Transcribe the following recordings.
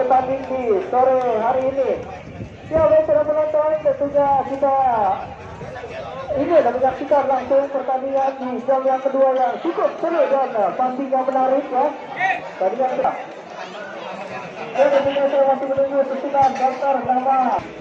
bertanding di sore hari ini. Ya, sudah penonton, tentunya kita ini adalah menyaksikan langsung pertandingan di jam yang kedua yang cukup seru dan pastinya menarik ya. Pertandingan kita. Ya, tentunya saya masih menunggu susunan daftar nama.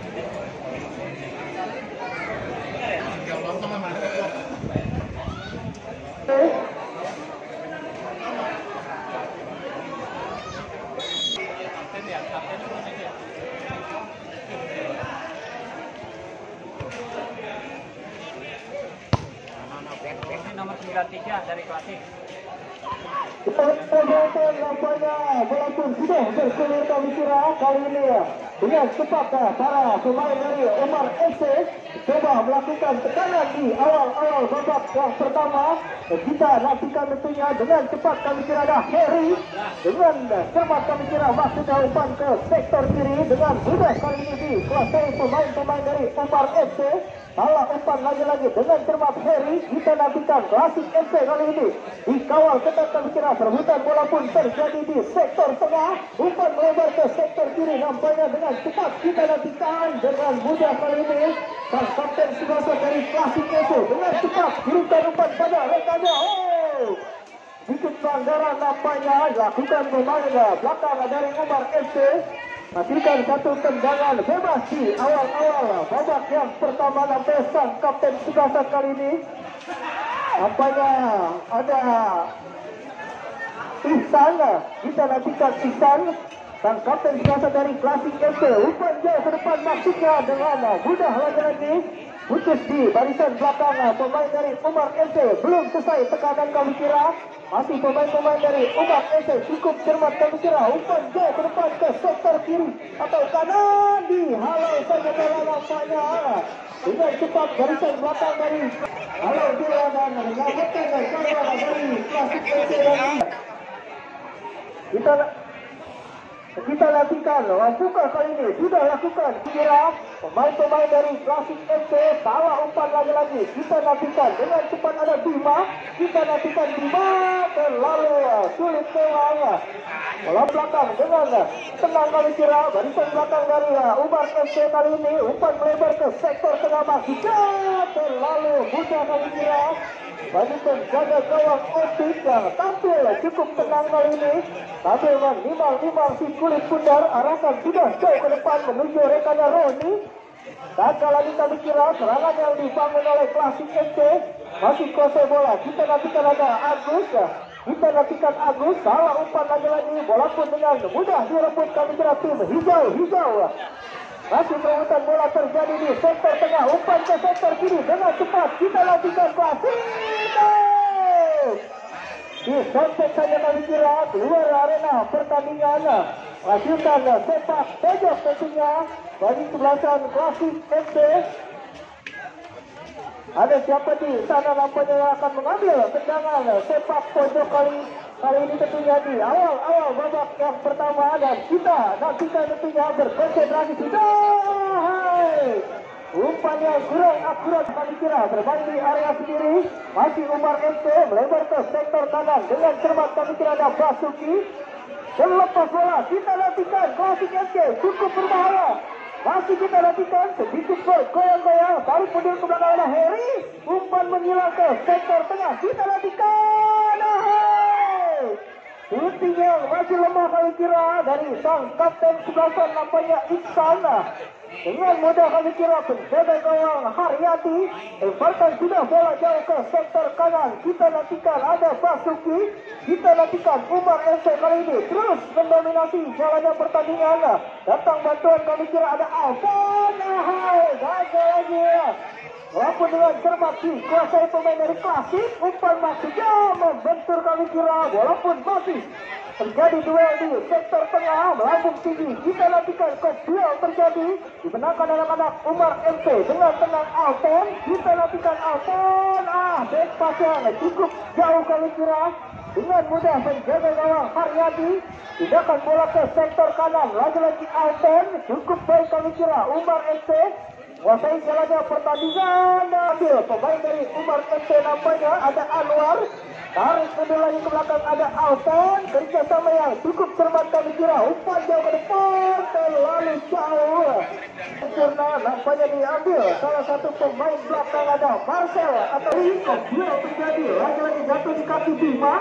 Nomor 93 dari Klasik. Kita perhatikan nampaknya walaupun sudah berkelir kami kira kali ini ya dengan cepat para pemain dari Umar FC coba melakukan tekanan di awal babak yang pertama. Kita nantikan tentunya dengan cepat kami kira ada Harry dengan cermat kami kira maksudnya umpan ke sektor kiri dengan mudah kali ini dikuasai pemain-pemain dari Umar FC. Salah umpan lagi-lagi dengan cermat Harry. Kita nantikan Klasik FC kali ini dikawal ketat kami kira perebutan bola pun terjadi di sektor tengah. Umpan melebar ke sektor kiri nampaknya dengan cepat kita nantikan dengan mudah kali ini sang kapten Subasa dari Klasik FC dengan cepat kirimkan umpan pada rekannya. Sedikit pelanggaran nampaknya dilakukan pemain belakang dari Umar FC. Menghasilkan satu tendangan bebas di awal babak yang pertama sampai sang kapten Subasa kali ini. Nampaknya ada Ihsan, kita nantikan Ihsan sang kapten Subasa dari Klasik FC. Umpan jauh ke depan maksudnya dengan mudah lagi-lagi putus di barisan belakang pemain dari Umar FC. Belum selesai tekanan kami kira. Masih pemain-pemain dari Umar FC cukup cermat kami kira. Umpan jauh ke depan ke sektor kiri atau kanan dihalau saja bola nampaknya. Dengan cepat barisan belakang dari halau bola dan menyelamatkan gawang dari Klasik FC dari kita lakukan buka kali ini sudah lakukan kira pemain-pemain dari Klasik FC salah umpan lagi-lagi. Kita lakukan dengan cepat ada Bima. Kita lakukan Bima terlalu sulit tewang bola belakang dengan tenang kali kira barisan belakang dari Umar FC kali ini. Umpan melebar ke sektor tengah maksudnya terlalu mudah kali kira bagi penjaga gawang Optik yang tampil cukup tenang kali ini sambil menimang-nimang si kulit pundar arahkan sudah jauh ke depan menuju rekannya Roni. Gagal lagi kami kira serangan yang dibangun oleh Klasik FC masih kuasai bola. Kita nantikan ada Agus. Kita nantikan Agus salah umpan lagi-lagi bola pun dengan mudah direbut kami kira tim hijau. Masih perebutan bola terjadi di sektor tengah. Umpan ke sektor kiri dengan cepat. Kita lakukan Klasik. Disontek saja kami kira keluar arena pertandingan. Hasilkan sepak pojok tentunya bagi kesebelasan Klasik FC. Ada siapa di sana nampaknya yang akan mengambil tendangan sepak pojok kali ini tentunya di awal babak yang pertama dan kita nantikan tentunya berkonsentrasi sudah. Umpan yang kurang akurat kami kira bermain di area sendiri. Masih Umar FC melebar ke sektor kanan dengan cermat kami kira ada Basuki. Terlepas bola kita nantikan Klasik FC cukup berbahaya. Masih kita nantikan sedikit bergoyang-goyang tarik mundur ke belakang ada Harry. Umpan menyilang ke sektor tengah kita nantikan. Shooting yang masih lemah kali kira dari sang kapten sebelasan nampaknya Iksan. Dengan mudah kali kira penjaga gawang Haryati lemparkan sudah bola jauh ke sektor kanan. Kita nantikan ada Basuki. Kita nantikan Umar FC kali ini terus mendominasi jalannya pertandingan. Datang bantuan kami kira ada Alfon. Gagal lagi. Walaupun dengan cermat dikuasai pemain dari Klasik. Umpan maksudnya membentur kami kira. Walaupun masih terjadi duel di sektor tengah melambung tinggi. Kita nantikan duel terjadi dimenangkan anak-anak Umar MC dengan tenang Alton. Kita nantikan Alton. Back pass yang cukup jauh kali kira dengan mudah penjaga gawang Haryadi. Tindakan bola ke sektor kanan lagi-lagi Alton. Cukup baik kali kira Umar MC menguasai jalannya pertandingan. Ambil pemain dari Umar FC nampaknya ada Anwar. Tarik mundur lagi ke belakang ada Alton. Kerjasama yang cukup cermat kami kira. Umpan jauh ke depan. terlalu jauh. Sempurna nampaknya diambil salah satu pemain belakang ada Marcel atau Rico. Dia terjadi lagi-lagi jatuh di kaki Bima.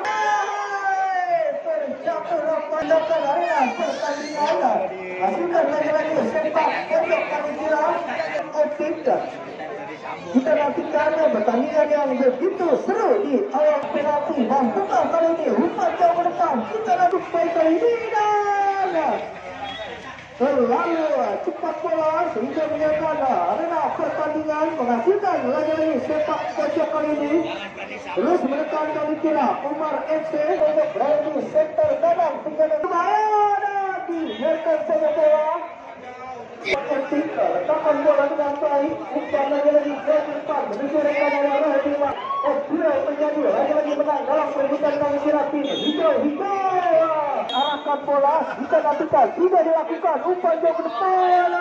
Terjatuh pada arena pertandingan. Masukkan lagi-lagi sepak pojok kami kira optik. Kita nantikan pertandingan yang begitu seru di awal penalti. Mampukah kali ini umpan jauh ke depan. Kita lakukan baik kali ini dan terlalu cepat bola sehingga menyatakan arena pertandingan menghasilkan lagi-lagi sepak pojok kali ini. Terus menekan kami kira Umar FC untuk berada di center kanan tinggal berbahaya dan dibiarkan saja bola. Letakkan bola dengan baik. Umpan lagi-lagi ke depan menuju rekan yang Rahimah. Dia menjadi lagi-lagi menang dalam perebutan kami kira tim hijau. Arahkan bola, kita nantikan tidak dilakukan. Umpan jauh ke depan.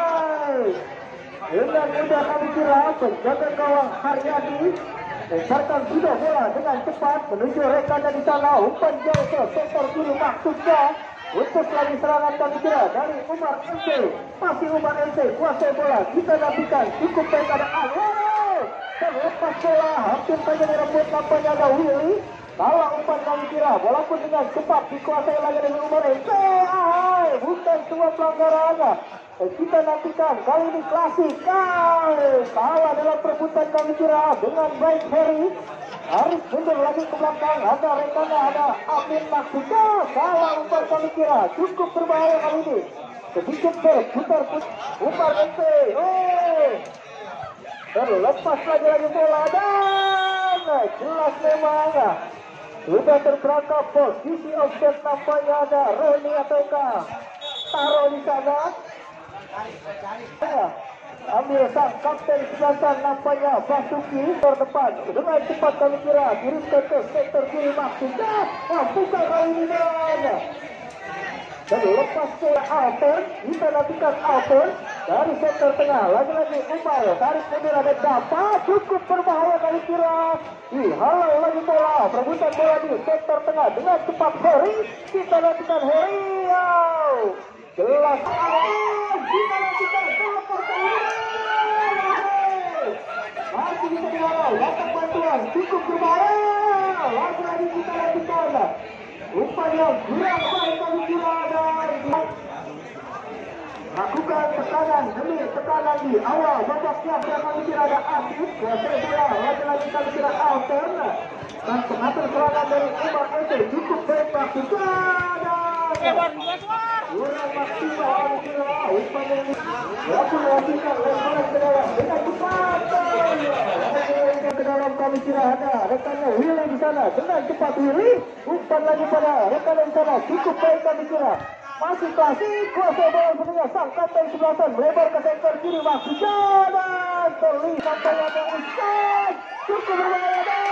Dengan mudah kami kira penjaga gawang Haryadi lemparkan sudah bola dengan cepat menuju rekannya di sana. Umpan jauh ke sektor kiri maksudnya. Untuk lagi serangan kami kira dari Umar MC. Masih Umar MC kuasai bola. Kita nantikan cukup baik ada Alwaro. Terlepas bola hampir saja direbut nampaknya ada Willy. Salah umpan kami kira walaupun dengan cepat dikuasai lagi dengan Umar MC. Bukan sebuah pelanggaran. Kita nantikan kali ini klasik. Salah dalam perebutan kami kira dengan baik Harry. Harus mundur lagi ke belakang. Ada rekannya ada Amin maksudnya. Salah umpan kami kira cukup berbahaya kali ini. Sedikit berputar Umar MC. Terlepas lagi bola dan jelas memang sudah terperangkap posisi offset nampaknya ada Roni ataukah taruh di sana. Ambil sang kapten 9 nampaknya Basuki terdepan dengan cepat kami kira kirimkan ke sektor kiri maksudnya. Bukan kali ini dan lepas ke Alter. Kita nantikan Alter dari sektor tengah lagi-lagi Umar tarik mundur ada Dapa cukup berbahaya kali kira. Halau lagi bola perebutan bola di sektor tengah dengan cepat Harry. Kita nantikan Harry jelas kita nantikan masih bisa dihalau datang bantuan cukup berbahaya. Lagi-lagi kita nantikan umpan yang kurang baik kami kira dan lakukan tekanan demi tekanan di awal babaknya. Kami kira ada Asif kuasai bola lagi-lagi kami kira Alter dan pengatur serangan dari Umar FC cukup baik maksudnya dan kurang maksimal kami kira umpan yang walaupun melakukan lemparan ke dalam dengan cepat ke dalam kami kira ada rekannya Willy di sana dengan cepat Willy umpan lagi pada rekannya di sana cukup baik kami kira. Masih klasik kuasa bola sebenarnya sang kapten 11 melebar ke sektor kiri maksudnya dan terlihat sampai ada Ustaz cukup berbahaya dan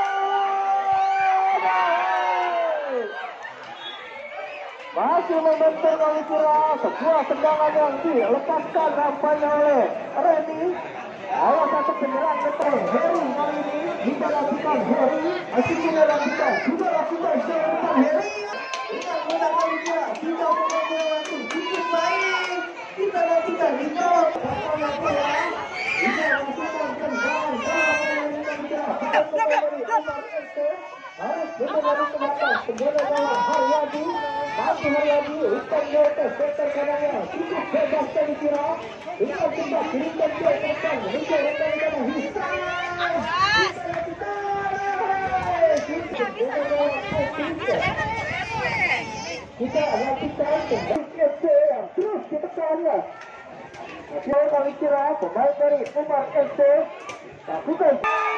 masih membentur kami kira sebuah tendangan yang dilepaskan nampaknya oleh Reni. Salah satu penyerang betul Harry kali ini kita lakukan Harry masih kita lakukan seorang Harry dengan mudah kali kira tidak mengambil langsung cukup baik. Kita lakukan di bawah pertama bola kita lakukan tendangan harus benar-benar ke belakang sebenarnya dalam Haryadi. Masih Haryadi umpan ke sektor kanannya cukup bebas kali kira. Dengan cepat kirimkan dia ke depan menuju rekan-rekan Hisa. Kita lakukan tendangan terus ditekannya. Masih kali kira pemain dari Umar FC lakukan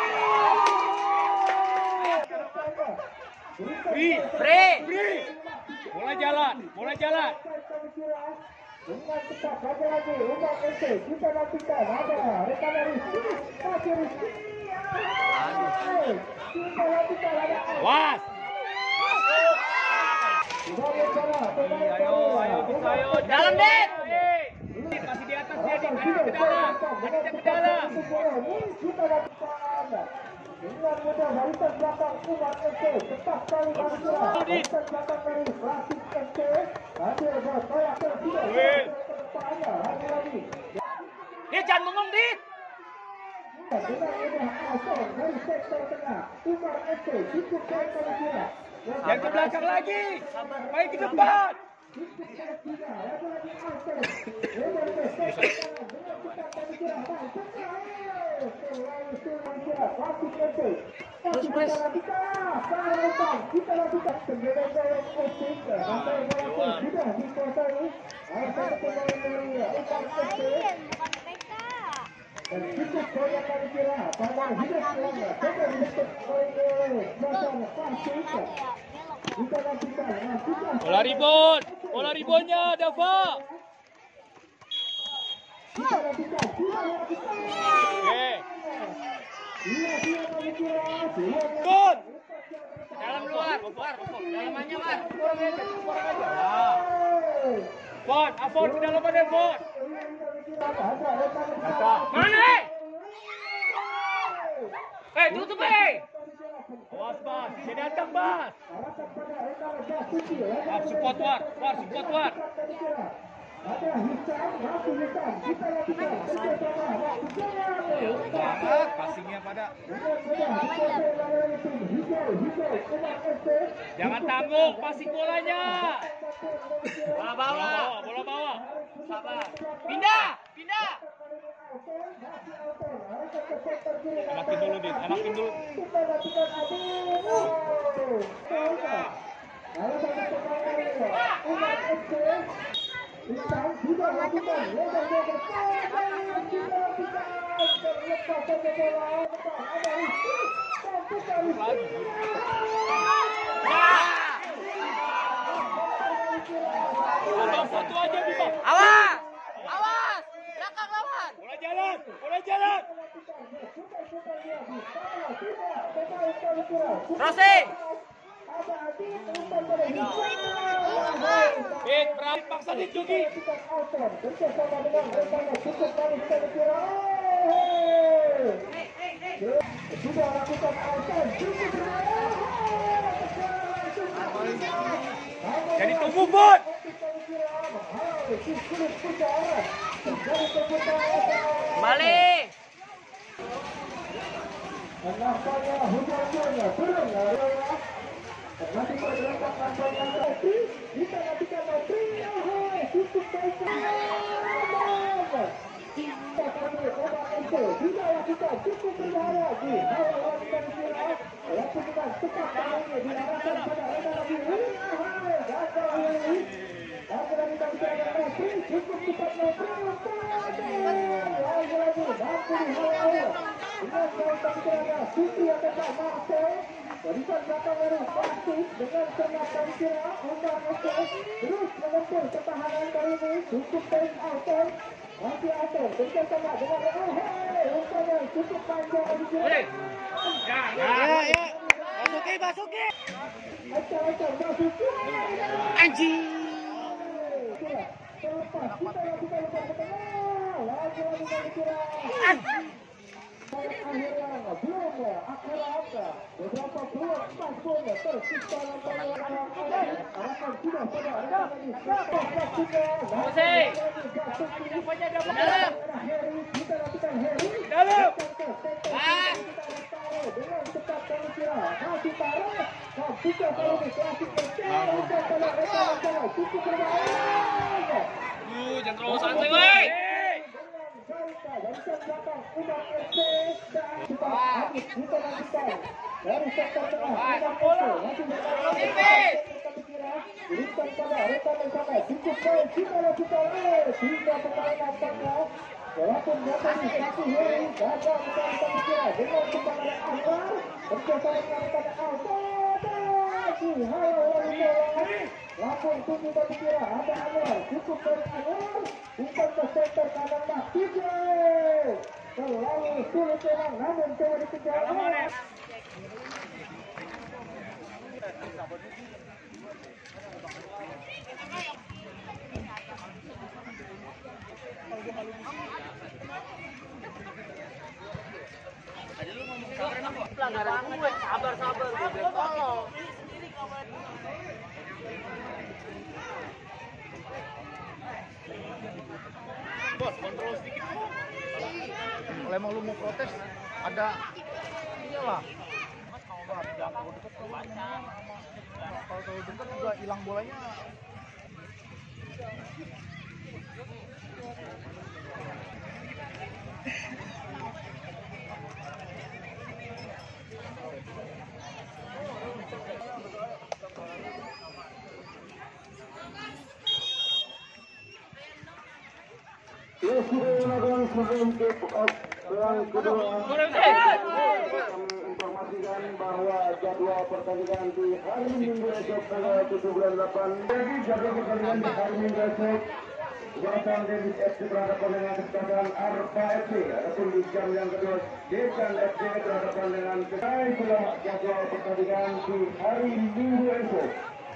Free. Bola jalan. Dengan cepat lagi Umar FC kita nantikan ada rekan dari masih Rizky. Kita nantikan ada Was. Ayo. Dalam deh. Masih di atas dia ke dalam. Kita nantikan dengan mudah barisan belakang Umar FC cepat sekali barisan belakang dari Klasik FC. Hasil bertolak tertidur. Dit, jangan bengong, Dit. Yang ke belakang lagi. Main ke depan. Terus press. Bola ribonnya, Dava. Oke. Good. Dalam luar, dalamannya Mar. Bon, Afon ke dalamannya Bon. Mana? Tutup Awas Bas, dia datang Bas. Support War. Passingnya pada. Jangan tangguh, passing bolanya. Bola bawa. Sabar. Pindah. Anakin dulu, Dit. Satu aja, Bima. Awas! Belakang lawan. Bola jalan. Crossing. Berani paksa Dit Jogi. Sudah lakukan outside. Jadi tunggu Bot. Balik. Barisan belakang baru Pasif dengan sengaja kira Umar Esok terus menempel pertahanan kali ini cukup pace outer masih outer bekerjasama dengan umpannya cukup panjang lagi kira Ya. Masuki. Acah Masuki Anjing. terlepas kita lakukan umpan ke tengah lagi kira akhirnya belum akurat beberapa peluang pas pun tersisa nampaknya arahkan sudah pada arah ini kita lakukan Harry Dalam. dengan cepat kami kira masih taruh buka kalau di klasik kecil buka kalau mereka cukup berbahaya Jangan terlalu santai, woi. Barisan belakang Umar FC dan habis kita lanjutkan dari sektor tengah Umar FC masih berikan pada rekan yang sama cukup baik kita lakukan tiga pemain nampaknya walaupun datang satu hari gagal kita kira dengan kepada Akbar bersama dengan pada langsung tinggi bagi kira ada Anwar cukup dari Anwar bukan ke sektor kanan dah terlalu sulit memang namun coba dikejar pelanggaran gue, sabar gue tolong. Kalau emang lu mau protes, ada iyalah. Kalau terlalu dekat juga hilang bolanya. Informasikan bahwa jadwal pertandingan di hari Minggu esok tanggal 7 bulan 8. Jadi jadwal pertandingan di hari Minggu esok Jatan Davis FC berhadapan dengan kesempatan Arfa FC. Adapun di jam yang kedua Dekan FC berhadapan dengan Kedai. Itulah jadwal pertandingan di hari Minggu esok.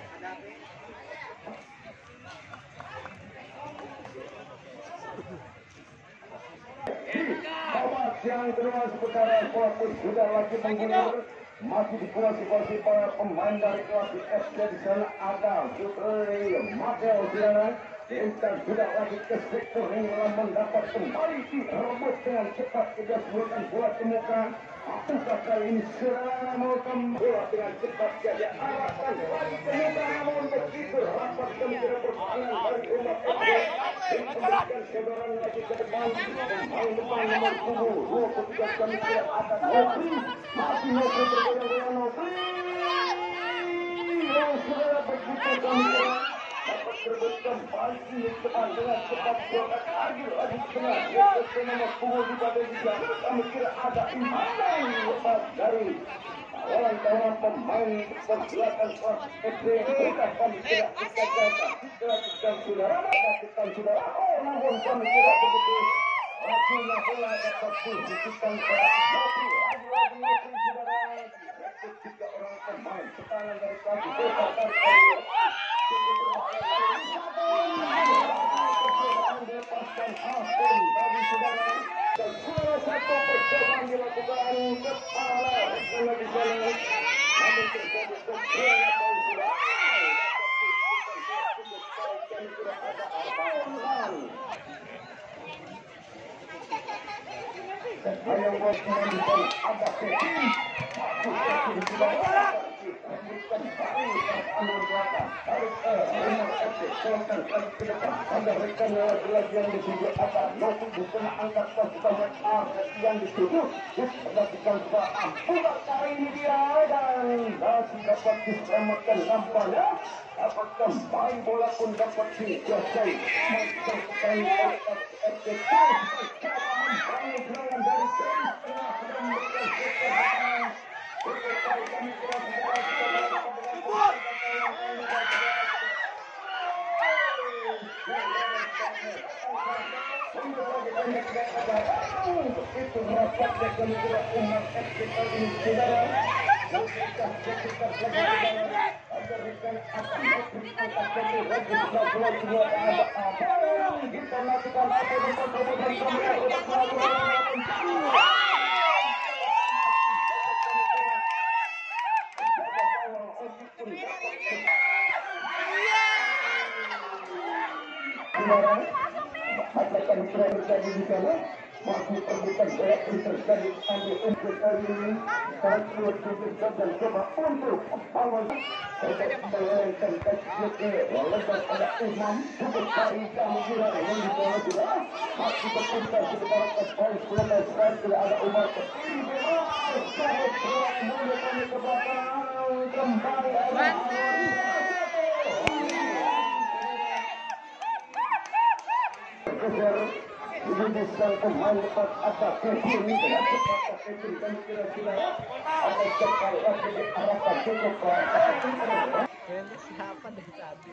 Yang kedua sementara pelaku sudah lagi menggunakan masih dikuasai posisi para pemain dari kelas FC di sana ada Putri Makel Siana dan sudah lagi ke sektor ini mendapat kembali direbut dengan cepat tidak sebutkan bola temukan. Apakah kali ini serangan mau bola dengan cepat saja arahkan lagi temukan namun begitu rapat kemungkinan pertahanan dari umat FC dan sebarang lagi ke depan pemain depan nomor 23 kami tidak ada Nopri masih Nopri berbeda dengan Nopri yang sudah begitu kami dapat terbit kembali di depan dengan cepat bola agil lagi ke tengah ke nomor 10 di pada juga kami kira ada imbang lepas dari kawan-kawan pemain pergerakan kelas FC sudah kami kira kita jaga kita sudah namun kami kira begitu Rasulullah bola dapat dihentikan lagi saudara ikut 3 orang pemain serangan dari kaki lepaskan Hasan tadi saudara dan salah satu percobaan dilakukan kepala bola di sana namun terjadi kecelakaan sudah dan yang bos menunjukkan ada Kevin bukan baru alur belakang harus rumah FC selesai lagi ke depan ada rekan lagi yang dituju atas Novi di tengah angkat pasukan yang dituju diperhatikan sebelah bola kali ini dia dan masih dapat diselamatkan nampaknya dapat kembali bola pun dapat dijasai mencetak FC membangun serangan dari garis tengah dan berkesempatan itu rapatnya kami tidak umat FC ini saudara kita lakukan apa akan terjadi di sana masih perbuatan berat terjadi ambil untuk kali ini saat keluar dan coba untuk awal melahirkan tekniknya walaupun ada imam untuk hari kamu kira yang di bawah juga masih berputar di depan kepala sekolah sekarang tidak ada umat ini bebas saya telah mulai ke belakang kembali ini sang pemain lepas atas Kevin dengan cepat Kevin dan kira-kira ada sekali lagi diarahkan cukup ke Siapa dari tadi?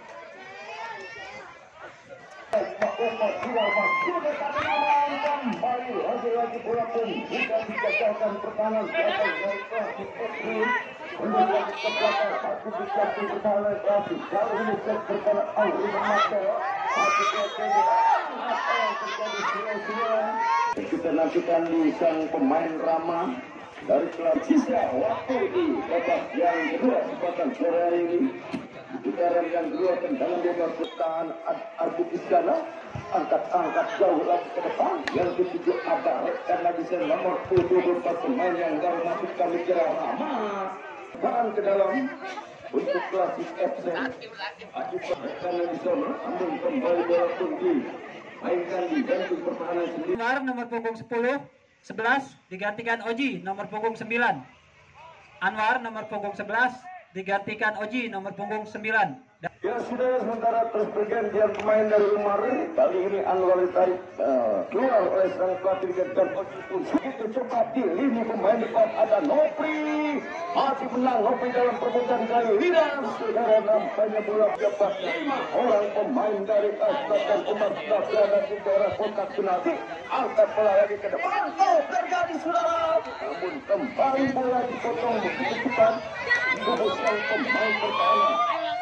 Kembali lagi bola pun tidak digagalkan pertahanan dari klasik Petri untuk lagi ke belakang satu dikasih pertahanan klasik kalau ini set berkala Auri Makel masih terjadi apa yang terjadi siang-siang kita nantikan di sang pemain Rama dari klub sisa waktu di babak yang kedua kesempatan sore hari ini Putaran yang kedua tendangan dia masukkan Ardi Iskana, angkat jauh lagi ke depan. Yang ketujuh ada karena bisa nomor 24 pemain yang baru masuk kami kira Rama. Barang ke dalam untuk klasik FC. Akibat karena di sana, namun kembali bola pun mainkan di bentuk pertahanan sendiri. Anwar nomor punggung 10, 11 digantikan Oji nomor punggung 9. Anwar nomor punggung 11 digantikan Oji nomor punggung 9. Ya sudah, sementara terus pergantian pemain dari Umar. Kali ini Anwar ditarik keluar oleh sang pelatih dan Oji pun begitu cepat di lini pemain depan ada Nopri. Masih menang Nopri dalam perebutan kali ini. Saudara nampaknya bola dapat 5 orang pemain dari Aspak dan Umar sudah berada di daerah kotak penalti. Angkat bola lagi ke depan. Oh, terjadi saudara. Namun kembali bola dipotong begitu cepat. Dihubungkan pemain pertahanan.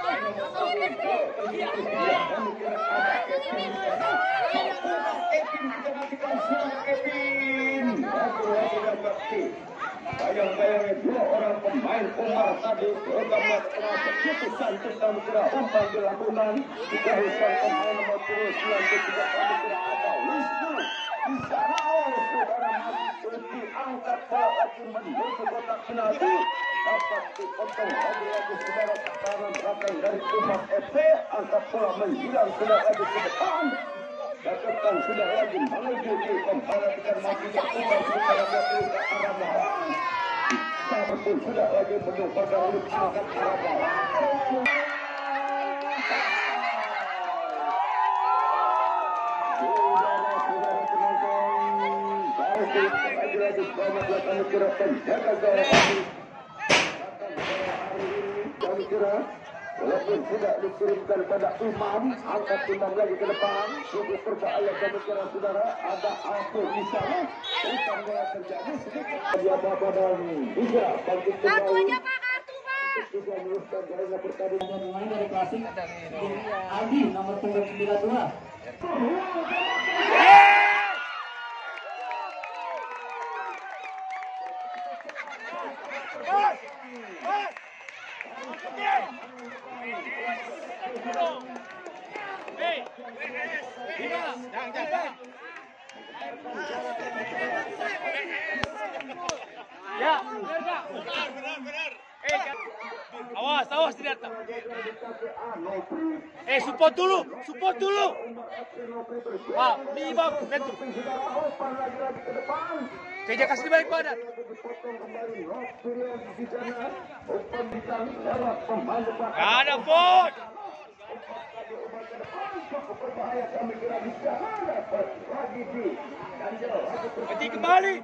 Bayang-bayangnya 2 orang pemain Umar tadi bersama begitu santai kami kira umpan dilakukan dikahuskan pemain nomor 29 tidak kami kira ada Wisnu di sana. Saudara masih diangkat bola lagi menuju kotak penalti. Dapat dipotong lagi saudara tekanan belakang dari Umar FC. Angkat bola menghilang sudah lagi ke depan. Dapatkan sudah lagi menuju di memperhatikan masih Umar secara ke arah bawah. Sama pun sudah lagi menuju pada urut angkat arah bawah. Saudara-saudara penonton, lagi banyak kami kira penjaga gawang kami kira walaupun tidak dikirimkan pada Imam, angkat Imam lagi ke depan. Sungguh berbahaya kami kira saudara. Ada apa di sana? Bukan bola terjadi sedikit. Dia Bapak dan Hijra bangkit kembali. Kartu aja Pak, kartu Pak. Bisa meneruskan jalannya pertandingan. Pemain dari Klasik Aldi nomor punggung 92. Ya, benar. Awas tidak tahu. Support dulu. Pak, di bawah betul. Keja kasih balik badan. Ada Ford. Oji kembali.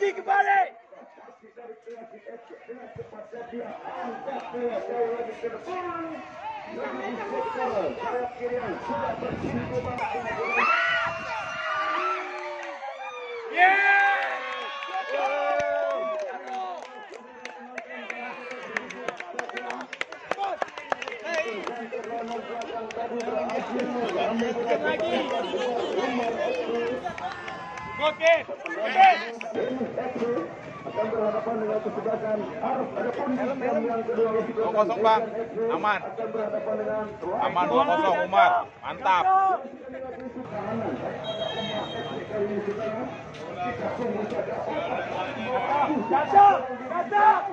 Oke. Akan berhadapan dengan kesebelasan harus ada pembicaraan yang kedua. 2-0 Bang, aman. Akan berhadapan dengan Aman 2-0 Umar, mantap. Cacap.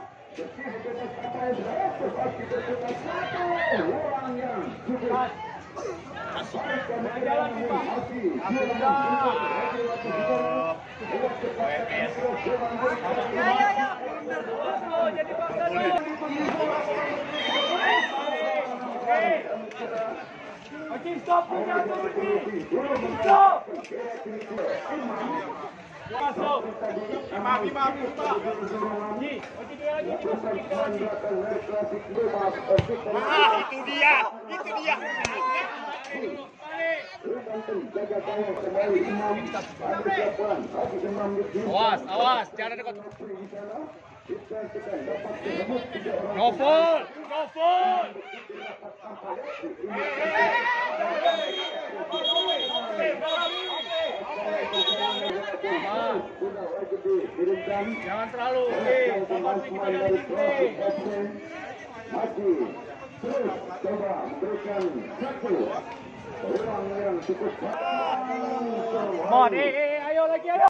Stop. Masuk. Imam. Itu dia. Awas, jangan dekat. Novel. Jangan terlalu. Terus coba berikan satu ruang yang cukup. Mon, ayo lagi, ayo.